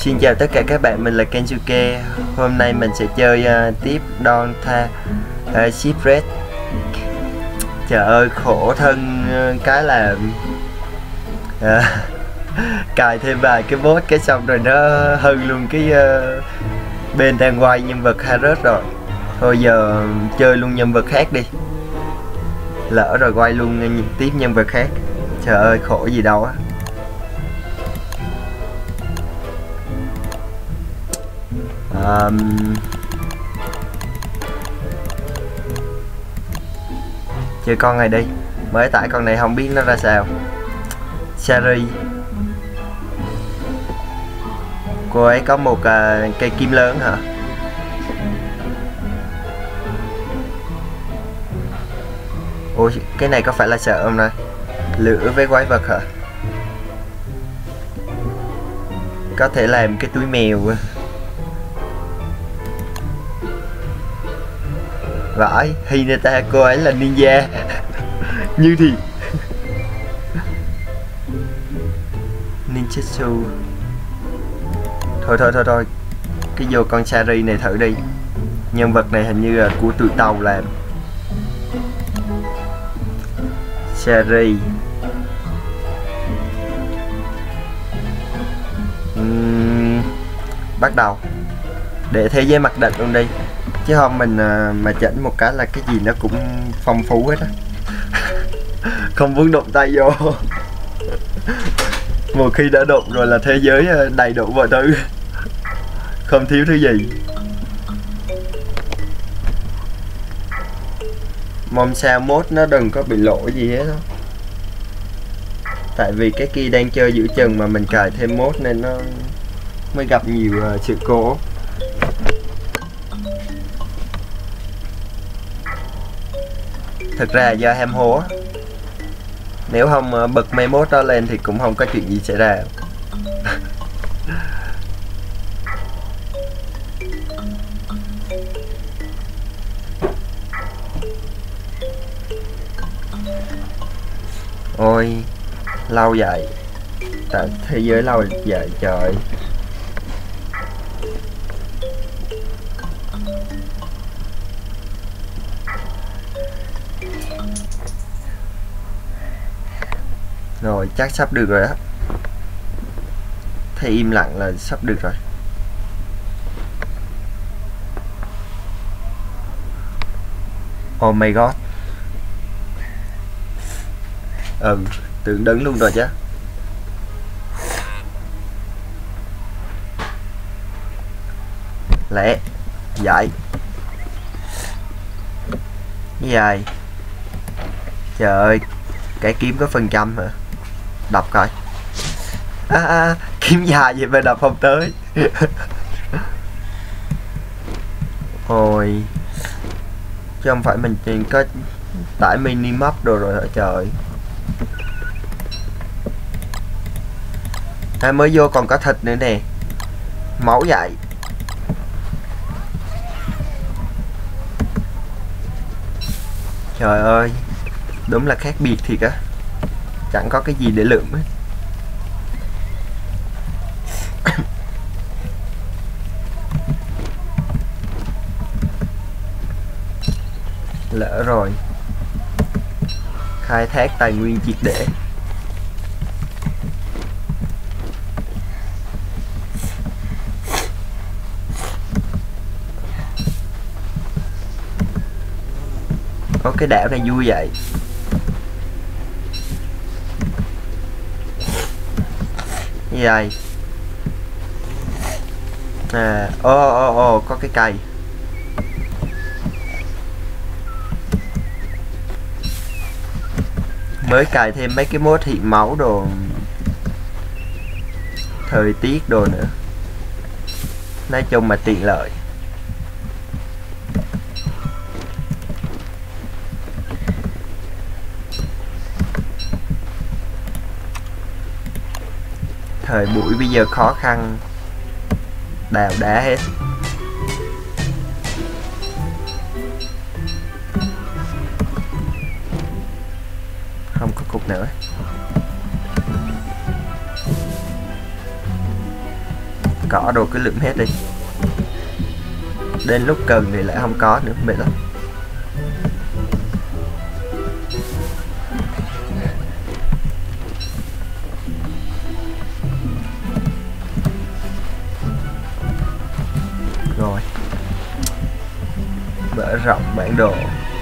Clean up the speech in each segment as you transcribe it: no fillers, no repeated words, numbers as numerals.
Xin chào tất cả các bạn, mình là Kensuke. Hôm nay mình sẽ chơi tiếp Don'ta Shipwreck. Trời ơi, khổ thân cái là cài thêm vài cái boss cái xong rồi nó hư luôn cái bên đang quay nhân vật Harrod rồi. Thôi giờ chơi luôn nhân vật khác đi. Lỡ rồi quay luôn tiếp nhân vật khác. Trời ơi, khổ gì đâu á. Chơi con này đi. Mới tải con này không biết nó ra sao. Sari. Cô ấy có một cây kim lớn hả? Ôi, cái này có phải là sợ không này? Lửa với quái vật hả? Có thể làm cái túi mèo. Vãi, Hinata, cô ấy là ninja. Như thì ninjutsu. Thôi cái vô con Sari này thử đi. Nhân vật này hình như là của tụi tàu làm. Sari. Bắt đầu. Để thế giới mặt định luôn đi. Chứ không mình mà chỉnh một cái là cái gì nó cũng phong phú hết á. Không muốn đụng tay vô. Một khi đã đụng rồi là thế giới đầy đủ mọi thứ. Không thiếu thứ gì. Mong sao mốt nó đừng có bị lỗi gì hết đó. Tại vì cái kia đang chơi giữa chừng mà mình cài thêm mốt nên nó mới gặp nhiều sự cố. Thực ra do ham hố. Nếu không bật mấy mốt đó lên thì cũng không có chuyện gì xảy ra. Ôi, lâu vậy. Tại thế giới lâu vậy trời. Rồi, chắc sắp được rồi á. Thấy im lặng là sắp được rồi. Oh my god. Tưởng đứng luôn rồi chứ. Lẹ. Dậy. Dài. Trời ơi, cái kiếm có phần trăm hả? Đập coi. Kiếm dài vậy mà đập không tới. Ôi, chứ không phải mình chỉ có tải mini map đồ rồi hả trời. Mới vô còn có thịt nữa nè. Máu vậy. Trời ơi, đúng là khác biệt thiệt á. Chẳng có cái gì để lượm ấy. Lỡ rồi. Khai thác tài nguyên triệt để. Có cái đảo này vui vậy. Gì đây? Có cái cây. Mới cài thêm mấy cái mốt hiện máu đồ. Thời tiết đồ nữa. Nói chung mà tiện lợi. Thời buổi bây giờ khó khăn. Đào đá hết. Không có cục nữa. cỏ đồ cứ lượm hết đi, đến lúc cần thì lại không có nữa, mệt lắm. Rồi mở rộng bản đồ.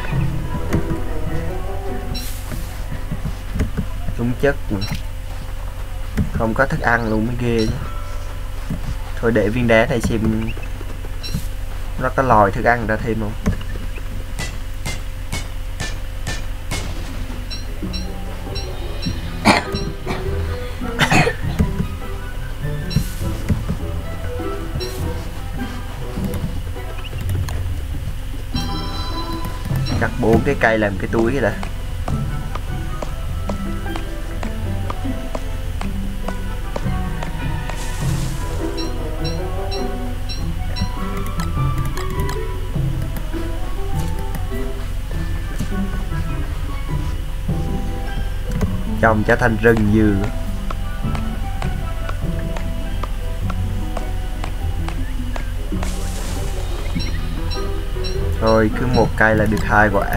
Đúng chất mà. Không có thức ăn luôn mới ghê chứ. Thôi để viên đá này xem nó có lòi thức ăn ra thêm không. Cắt 4 cái cây làm cái túi đã. Trồng cho thành rừng dừa. Thôi cứ một cây là được 2 quả.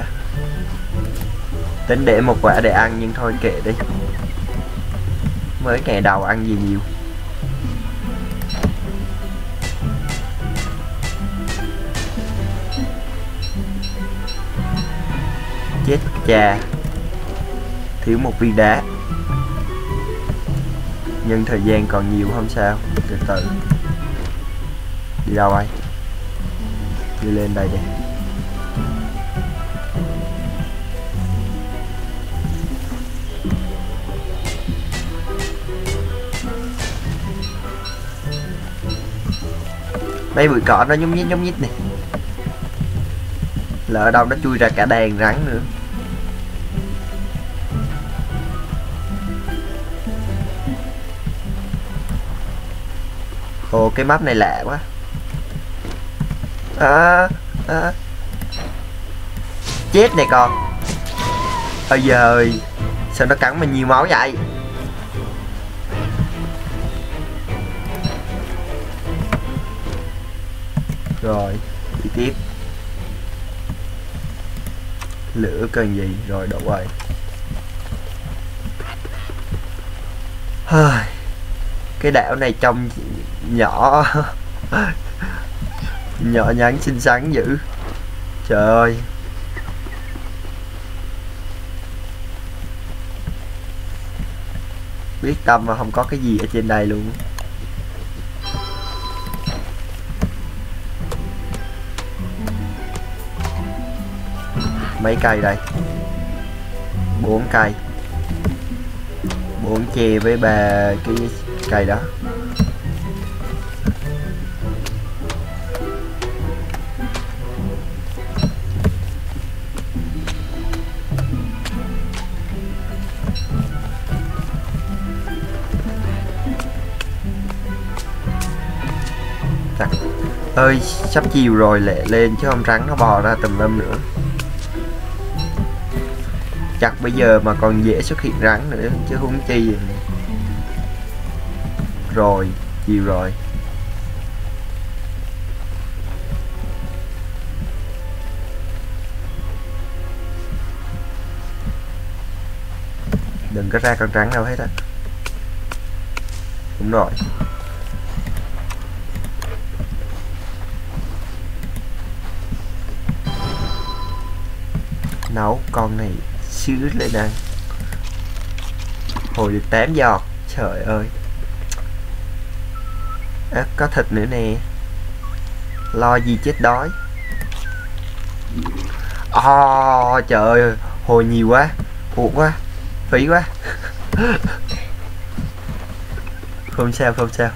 Tính để một quả để ăn nhưng thôi kệ đi. Mới ngày đầu ăn gì nhiều. Chết cha. Thiếu một viên đá. Nhưng thời gian còn nhiều không sao. Từ từ. Đi đâu ai? Đi lên đây đi. Mấy bụi cỏ nó nhúc nhích này. Lỡ đâu nó chui ra cả đàn rắn nữa. Ồ cái map này lạ quá. Chết này con. Ôi giời. Sao nó cắn mình nhiều máu vậy. Rồi đi tiếp. Lửa cần gì. Rồi đổ rồi. Cái đảo này trông nhỏ. Nhỏ nhắn xinh xắn dữ. Trời ơi. Biết tâm mà không có cái gì ở trên đây luôn. Mấy cây đây? 4 cây. 4 chè với 3 cái cây đó. Ơi sắp chiều rồi lẹ lên chứ không rắn nó bò ra tùm lum nữa. Chắc bây giờ mà còn dễ xuất hiện rắn nữa chứ huống chi. Rồi chiều rồi. Đừng có ra con rắn đâu hết á. Đúng rồi. Nấu con này xứ lên ăn. Hồi được 8 giọt. Trời ơi. Có thịt nữa nè. Lo gì chết đói. Trời ơi. Hồi nhiều quá. Uổng quá. Phí quá. Không sao không sao.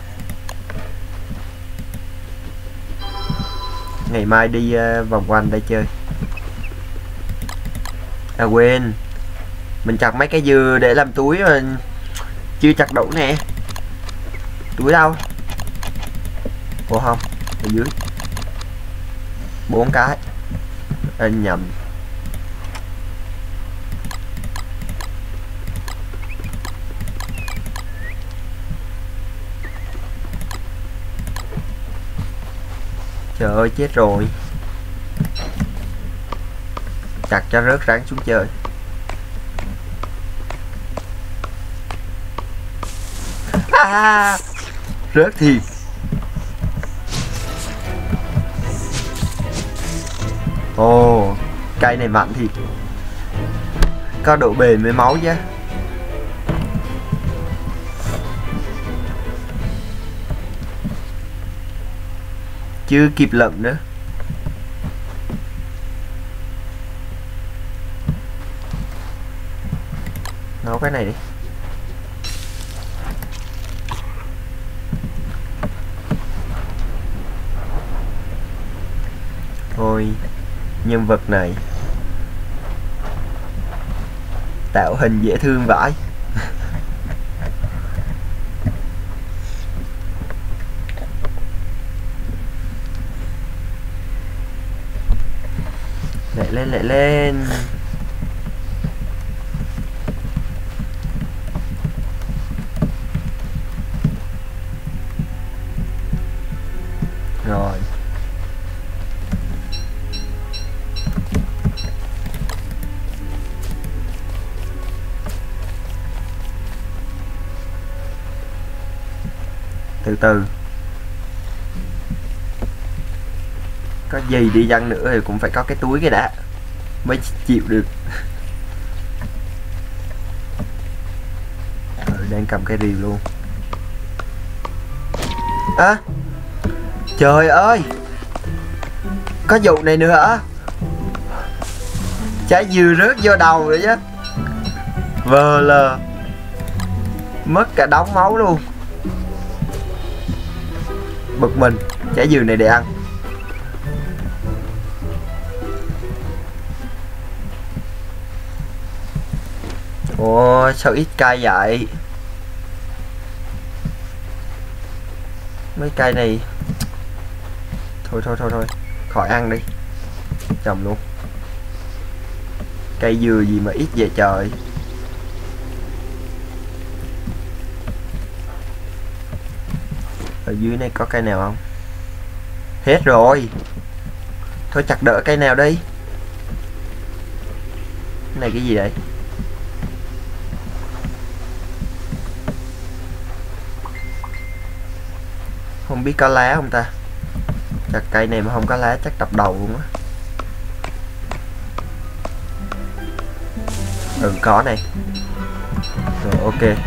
Ngày mai đi vòng quanh đây chơi. À quên. Mình chặt mấy cái dừa để làm túi mà chưa chặt đủ nè. Túi đâu? Ủa không, ở dưới 4 cái. Nhầm. Trời ơi chết rồi. Chặt cho rớt rắn xuống chơi. Rớt thiệt. Ồ, cây này mạnh thiệt. Có độ bền với máu chứ. Chưa kịp lận nữa. Nấu cái này đi. Thôi, nhân vật này tạo hình dễ thương vãi. Lại lên. Rồi. Từ từ. Có gì đi chăng nữa thì cũng phải có cái túi cái đã mới chịu được. Đang cầm cái rìu luôn. Trời ơi, có vụ này nữa hả? Trái dừa rớt vô đầu rồi chứ. Vờ lờ. Mất cả đống máu luôn. Bực mình. Trái dừa này để ăn. Ủa sao ít cây vậy? Mấy cây này thôi khỏi ăn đi, trồng luôn. Cây dừa gì mà ít vậy trời. Ở dưới này có cây nào không? Hết rồi. Thôi chặt đỡ cây nào đi. Cái này cái gì vậy? Không biết có lá không ta? Chặt cây này mà không có lá chắc đập đầu luôn á. Có này. Rồi ok.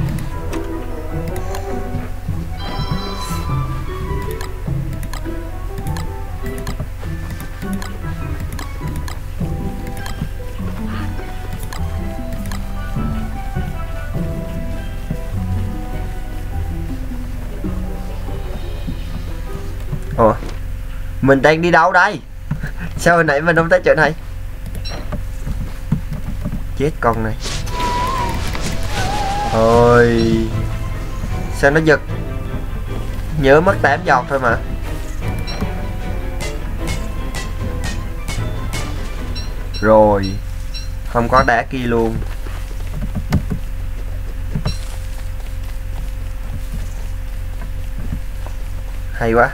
Ủa, mình đang đi đâu đây? Sao hồi nãy mình không tới chỗ này? Chết con này. Ôi, sao nó giật? Nhớ mất 8 giọt thôi mà. Rồi, không có đá kia luôn. Hay quá.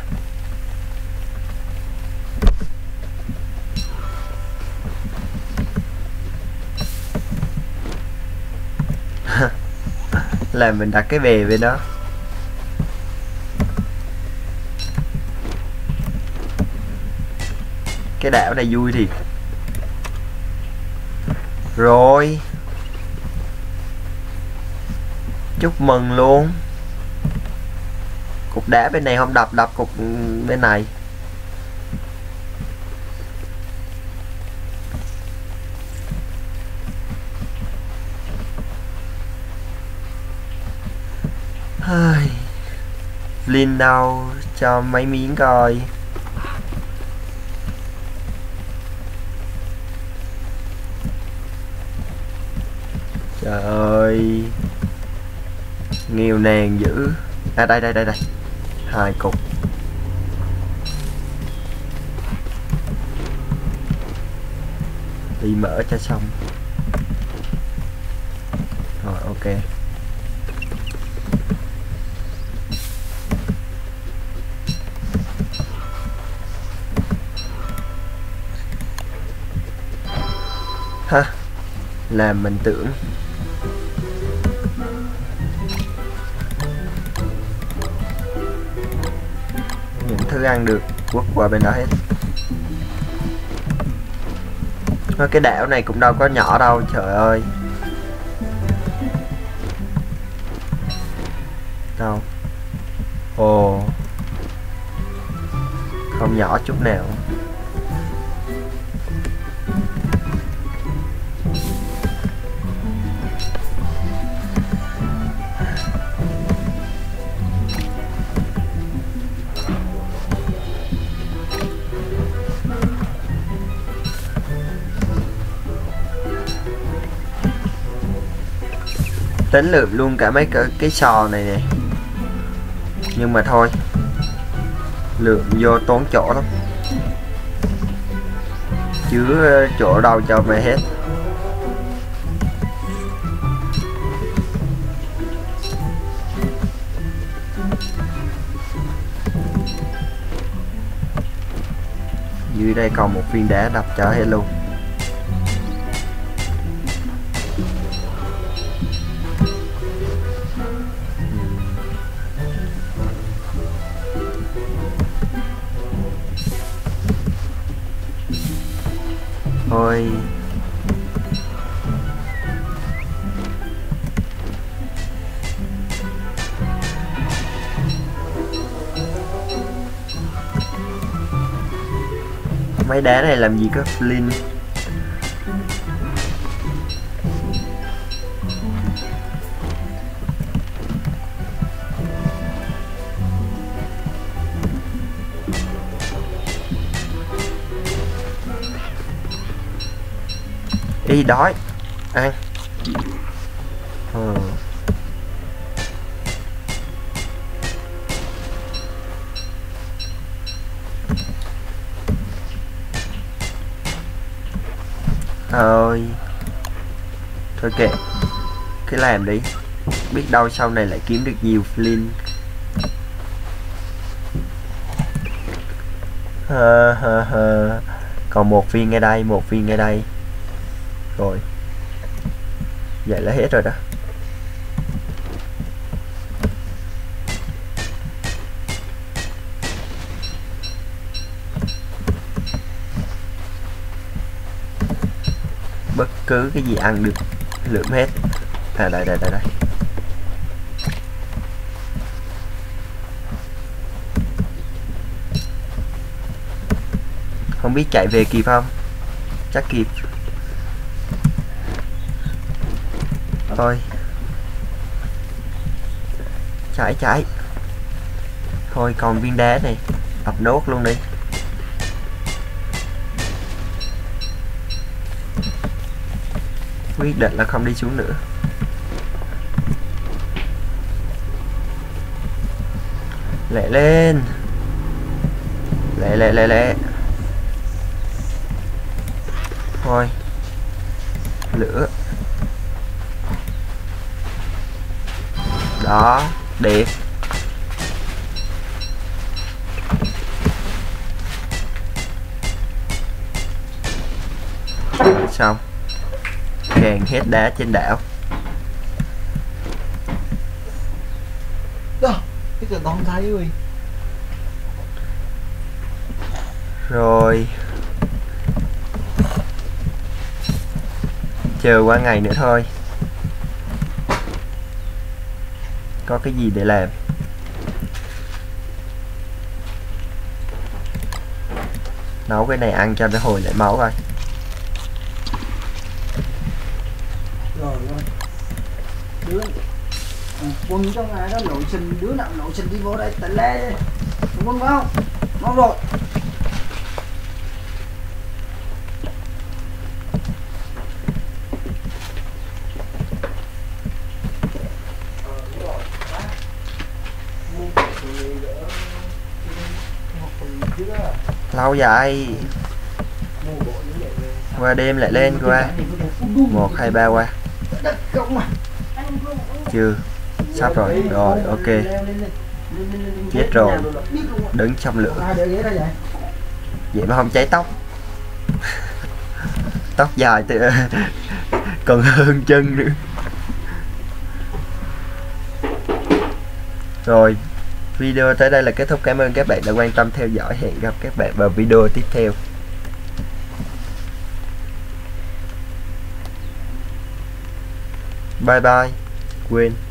Là mình đặt cái bè bên đó. Cái đảo này vui thiệt. Rồi, chúc mừng luôn. Cục đá bên này không đập cục bên này. Linh đâu cho mấy miếng coi. Trời ơi, nghèo nàn dữ. À đây 2 cục. Đi mở cho xong. Rồi ok. ha, làm mình tưởng những thứ ăn được quất qua bên đó hết. Cái đảo này cũng đâu có nhỏ đâu, trời ơi. Đâu? Ồ, không nhỏ chút nào. Tính lượm luôn cả mấy cái sò này nè, nhưng mà thôi, lượm vô tốn chỗ lắm, chứ chỗ đâu cho mày hết. Dưới đây còn một viên đá, đập cho hết luôn. Thôi mấy đá này làm gì có flint. Đi đói ăn. Thôi kệ, cứ làm đi, biết đâu sau này lại kiếm được nhiều flint. Còn một viên ngay đây, một viên ngay đây. Rồi, vậy là hết rồi đó. Bất cứ cái gì ăn được lượm hết. À đây. Không biết chạy về kịp không? Chắc kịp. Thôi chạy. Thôi còn viên đá này, đập nốt luôn đi. Quyết định là không đi xuống nữa. Lẹ lên. Lẹ. Thôi lửa đó, đẹp. Xong, càng hết đá trên đảo. Cái giờ không thấy rồi. Rồi chờ qua ngày nữa thôi, có cái gì để làm. Nấu cái này ăn cho nó hồi lại máu coi. Rồi đứa quân trong này đó nội sinh, đứa nào nội sinh đi vô đây tận lê quân phải không? Mau rồi. Lâu vậy. Qua đêm lại lên qua. 1, 2, 3 qua. Chưa. Sắp rồi. Rồi ok. Chết rồi. Đứng trong lửa. Vậy mà không cháy tóc. Tóc dài từ còn hơn chân nữa. Rồi, video tới đây là kết thúc. Cảm ơn các bạn đã quan tâm theo dõi. Hẹn gặp các bạn vào video tiếp theo. Bye bye. Quên